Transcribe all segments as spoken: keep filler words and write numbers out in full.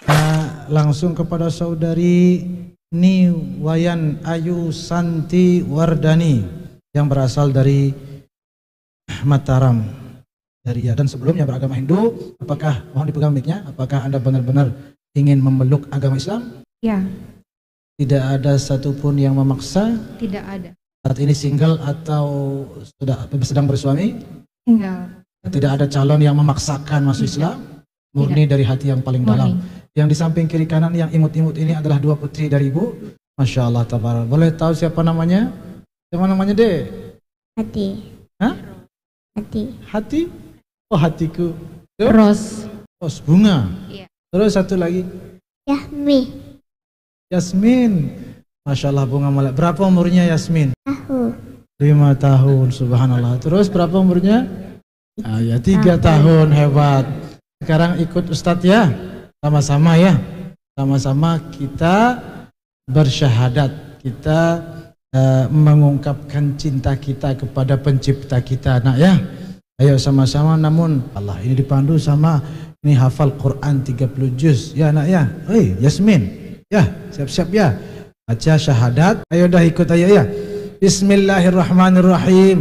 Nah, langsung kepada saudari Niwayan Ayu Santi Wardani yang berasal dari Mataram. Dari ya, dan sebelumnya beragama Hindu. Apakah, mohon dipegang mic-nya, apakah Anda benar-benar ingin memeluk agama Islam? Ya. Tidak ada satupun yang memaksa? Tidak ada. Saat ini single atau sudah sedang bersuami? Enggak. Tidak ada calon yang memaksakan masuk Islam? Murni dari hati yang paling Murni. dalam. Yang di samping kiri kanan yang imut-imut ini adalah dua putri dari Ibu. Masya Allah, tabarak. Boleh tahu siapa namanya? Siapa namanya, Dek? Hati. Hah? Hati. Hati? Oh, hatiku. Tuh? Ros. Ros, bunga. Iya. Terus satu lagi. Yahmi. Yasmin. Masya Allah, bunga malah. Berapa umurnya Yasmin? Tahu. Lima tahun, subhanallah. Terus berapa umurnya? Ah, ya, tiga tahun, hebat. Sekarang ikut Ustadz ya, sama-sama ya. Sama-sama kita bersyahadat. Kita uh, mengungkapkan cinta kita kepada pencipta kita, nak ya. Ayo sama-sama, namun Allah ini dipandu sama ini hafal Quran tiga puluh juz. Ya nak ya. Hei Yasmin. Ya, siap-siap ya. Baca syahadat. Ayo dah ikut ayo ya. Bismillahirrahmanirrahim.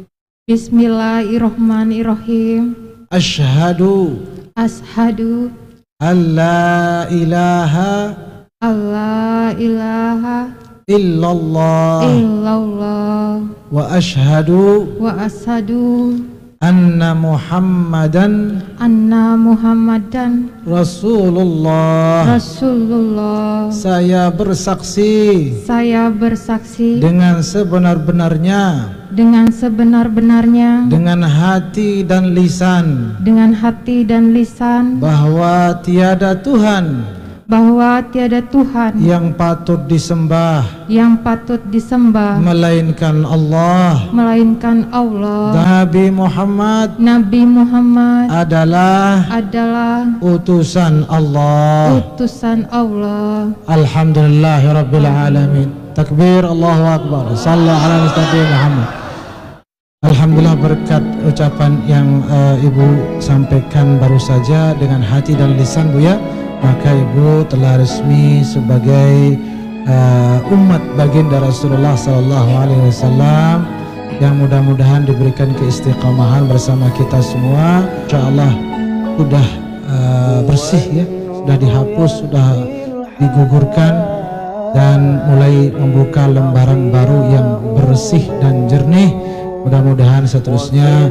Bismillahirrahmanirrahim. Asyhadu Ashadu alla ilaha alla ilaha illallah illallah wa asyhadu wa ashadu anna Muhammadan anna Muhammadan Rasulullah. Rasulullah. Saya bersaksi Saya bersaksi dengan sebenar-benarnya, dengan sebenar-benarnya, dengan hati dan lisan, dengan hati dan lisan, bahwa tiada Tuhan bahwa tiada Tuhan yang patut disembah yang patut disembah melainkan Allah. melainkan Allah. Nabi Muhammad Nabi Muhammad adalah adalah utusan Allah. utusan Allah. Alhamdulillahirabbil alamin. Takbir, Allahu akbar. Sallallahu ala Nabi Muhammad. Alhamdulillah, berkat ucapan yang uh, Ibu sampaikan baru saja dengan hati dan lisan, Bu ya, maka Ibu telah resmi sebagai uh, umat baginda Rasulullah sallallahu alaihi wasallam yang mudah-mudahan diberikan keistiqomahan bersama kita semua. Insyaallah sudah uh, bersih ya, sudah dihapus, sudah digugurkan dan mulai membuka lembaran baru yang bersih dan jernih. Mudah-mudahan seterusnya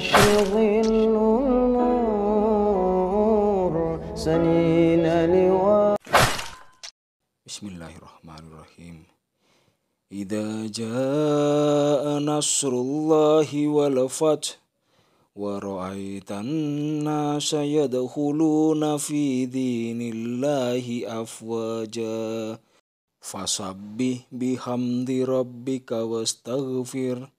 Bismillahirrahmanirrahim. Idza jaa nasrullahi wal fath wa ra'aitan nasa yadkhuluna fi dinillahi afwaja fasabbih bihamdi rabbika wastaghfir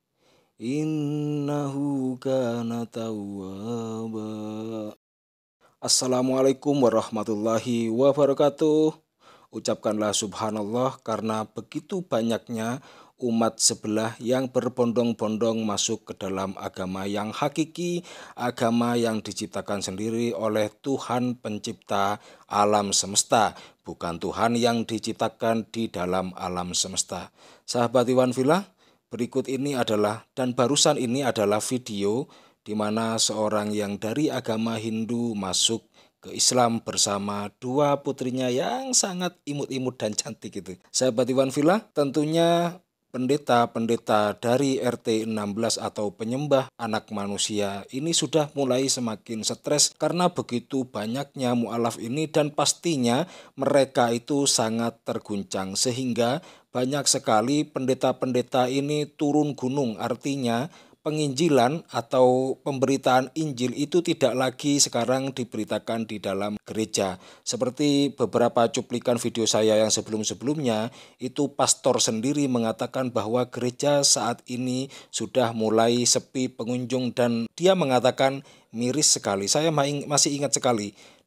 innahu kana tawwaba. Assalamualaikum warahmatullahi wabarakatuh. Ucapkanlah subhanallah karena begitu banyaknya umat sebelah yang berbondong-bondong masuk ke dalam agama yang hakiki, agama yang diciptakan sendiri oleh Tuhan pencipta alam semesta, bukan Tuhan yang diciptakan di dalam alam semesta. Sahabat Iwan Villa, berikut ini adalah dan barusan ini adalah video di mana seorang yang dari agama Hindu masuk ke Islam bersama dua putrinya yang sangat imut-imut dan cantik itu. Sahabat Iwan Villa, tentunya pendeta-pendeta dari R T enam belas atau penyembah anak manusia ini sudah mulai semakin stres karena begitu banyaknya mu'alaf ini, dan pastinya mereka itu sangat terguncang sehingga banyak sekali pendeta-pendeta ini turun gunung. Artinya penginjilan atau pemberitaan Injil itu tidak lagi sekarang diberitakan di dalam gereja. Seperti beberapa cuplikan video saya yang sebelum-sebelumnya, itu pastor sendiri mengatakan bahwa gereja saat ini sudah mulai sepi pengunjung dan dia mengatakan miris sekali. Saya masih ingat sekali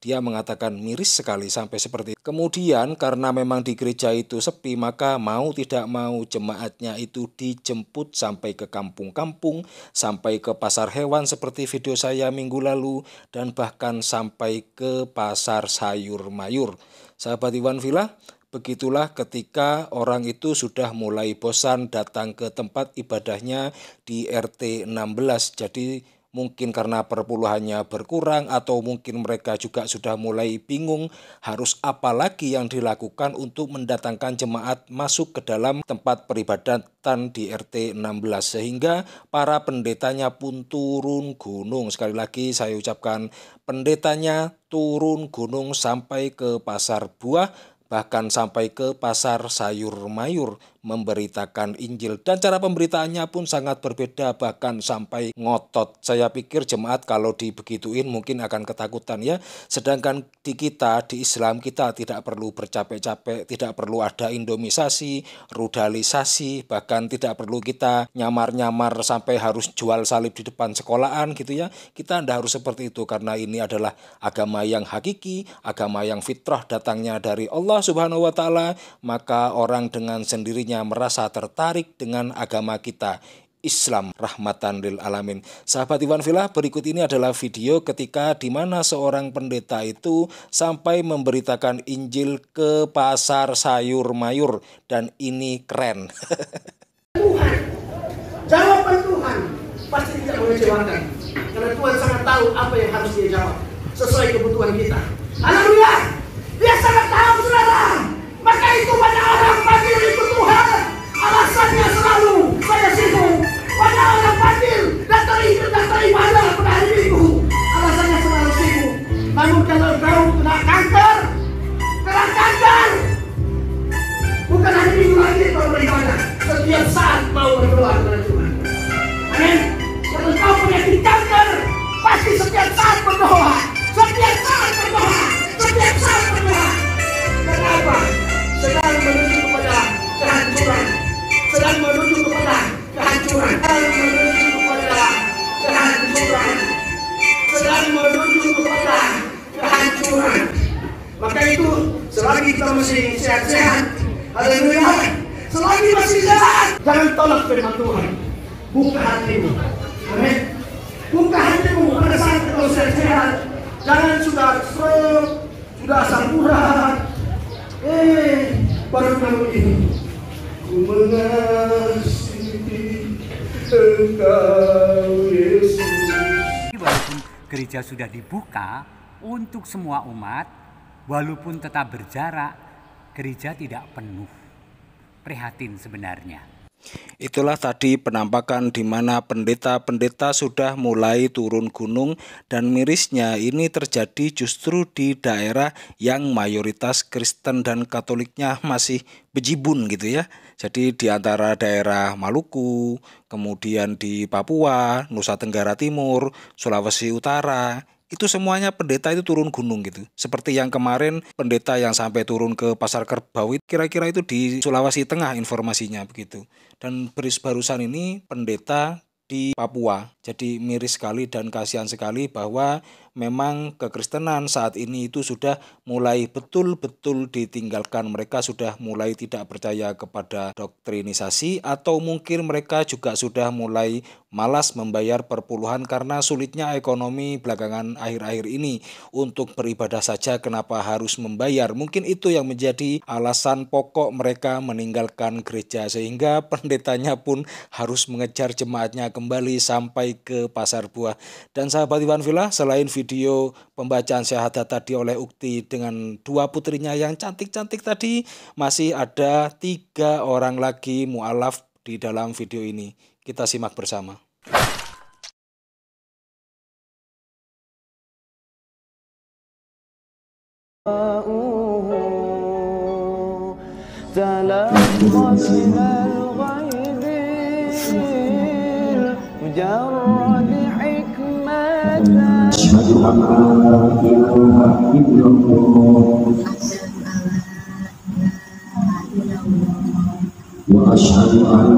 dia mengatakan miris sekali sampai seperti itu. Kemudian karena memang di gereja itu sepi, maka mau tidak mau jemaatnya itu dijemput sampai ke kampung-kampung, sampai ke pasar hewan seperti video saya minggu lalu, dan bahkan sampai ke pasar sayur mayur. Sahabat Iwan Villa, begitulah ketika orang itu sudah mulai bosan datang ke tempat ibadahnya di R T enam belas. Jadi mungkin karena perpuluhannya berkurang, atau mungkin mereka juga sudah mulai bingung harus apa lagi yang dilakukan untuk mendatangkan jemaat masuk ke dalam tempat peribadatan di R T enam belas. Sehingga para pendetanya pun turun gunung. Sekali lagi saya ucapkan, pendetanya turun gunung sampai ke pasar buah, bahkan sampai ke pasar sayur mayur memberitakan Injil. Dan cara pemberitaannya pun sangat berbeda, bahkan sampai ngotot. Saya pikir jemaat kalau dibegituin mungkin akan ketakutan ya. Sedangkan di kita, di Islam, kita tidak perlu bercapek-capek, tidak perlu ada indomisasi, rudalisasi, bahkan tidak perlu kita nyamar-nyamar sampai harus jual salib di depan sekolahan gitu ya. Kita tidak harus seperti itu, karena ini adalah agama yang hakiki, agama yang fitrah datangnya dari Allah Subhanahu wa Ta'ala. Maka orang dengan sendirinya merasa tertarik dengan agama kita, Islam, rahmatan lil alamin. Sahabat Iwan Villa, berikut ini adalah video ketika di mana seorang pendeta itu sampai memberitakan Injil ke pasar sayur mayur, dan ini keren. Tuhan, jawaban Tuhan pasti tidak mengecewakan, karena Tuhan sangat tahu apa yang harus dia jawab sesuai kebutuhan kita. Haleluya! Dia sangat tahu, saudara. Maka itu banyak orang panggil itu Tuhan, alasannya selalu saya sibuk. Banyak orang panggil datang datang ibadah pada hari Minggu, alasannya selalu sibuk. Namun kalau kau kena kanker, kena kanker, bukan hari Minggu lagi kau beribadah, setiap saat mau berdoa kepada Tuhan. Amin. Kalau kau penyakit kanker, pasti setiap saat berdoa, setiap saat berdoa, setiap saat berdoa. Kenapa? Sedang menuju kepada kehancuran, sedang menuju kepada kehancuran, sedang menuju kepada kehancuran, sedang menuju kepada kehancuran. Maka itu selagi kita masih sehat-sehat, haleluya, selagi masih sehat, jangan tolak firman Tuhan. Buka hatimu, amin. Buka hatimu pada saat kau sehat-sehat. Jangan sudah stroke, sudah asam urat, eh baru kamu ini ku mengasihi Engkau Yesus. Walaupun gereja sudah dibuka untuk semua umat, walaupun tetap berjarak, gereja tidak penuh. Prihatin sebenarnya. Itulah tadi penampakan di mana pendeta-pendeta sudah mulai turun gunung, dan mirisnya ini terjadi justru di daerah yang mayoritas Kristen dan Katoliknya masih bejibun gitu ya. Jadi di antara daerah Maluku, kemudian di Papua, Nusa Tenggara Timur, Sulawesi Utara, itu semuanya pendeta itu turun gunung gitu. Seperti yang kemarin pendeta yang sampai turun ke Pasar Kerbau, kira-kira itu di Sulawesi Tengah informasinya begitu. Dan barusan ini pendeta di Papua. Jadi miris sekali dan kasihan sekali bahwa memang kekristenan saat ini itu sudah mulai betul-betul ditinggalkan. Mereka sudah mulai tidak percaya kepada doktrinisasi, atau mungkin mereka juga sudah mulai malas membayar perpuluhan karena sulitnya ekonomi belakangan akhir-akhir ini. Untuk beribadah saja kenapa harus membayar? Mungkin itu yang menjadi alasan pokok mereka meninggalkan gereja, sehingga pendetanya pun harus mengejar jemaatnya kembali sampai ke pasar buah. Dan sahabat Iwan Villa, selain video pembacaan syahadat tadi oleh Ukti dengan dua putrinya yang cantik-cantik tadi, masih ada tiga orang lagi mu'alaf di dalam video ini. Kita simak bersama. أشهد أن لا إله إلا الله وأشهد أن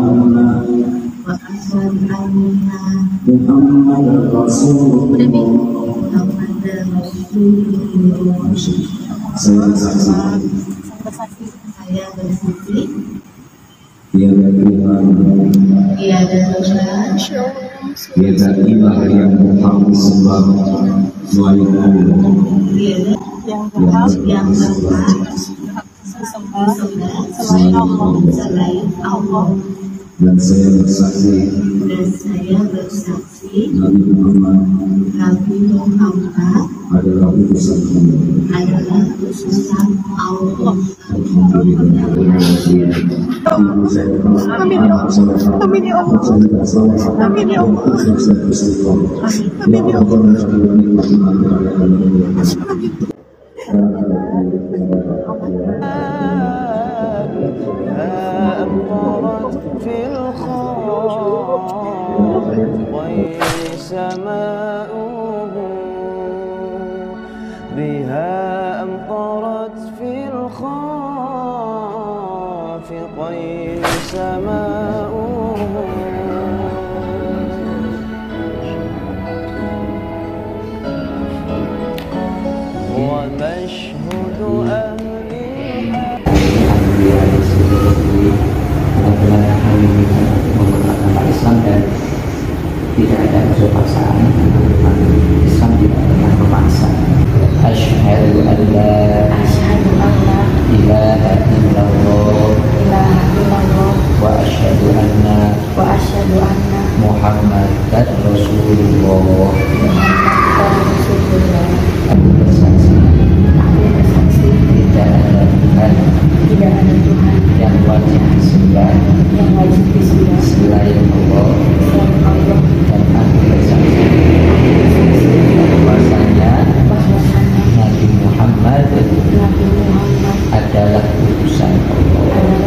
محمدا رسول الله Saya bersaksi Saya bersaksi tiada Tuhan tiada Tuhan tiada ilah yang berhak disembah selain Allah, tiada yang berhak yang disembah disembah selain Allah. selain Allah. Dan saya bersaksi Dan saya bersaksi Nabi Muhammad Nabi Muhammad adalah utusan Allah. adalah utusan Allah. Alhamdulillah. Ibu saya anak saya amin ya Allah. Amin ya Allah. Saya beristighfar. Ya Allah, kau mencabut nikmat بها أمطرت في الخافقين سماؤه ومشهد أهلها. Benar-benar kami menggunakan agama Islam dan tidak ada unsur paksaan. Islam tidak pernah memaksa. Asyhadu an la ilaha illallah wa asyhadu anna Muhammadan Rasulullah. Aku bersaksi tidak ada Tuhan yang wajib disembah selain Allah, dan aku bersaksi bahwasanya Nabi Muhammad adalah utusan Allah.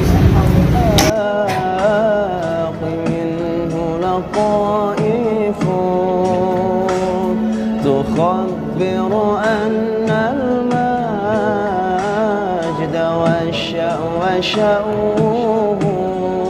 تخبر أن المجد والشأو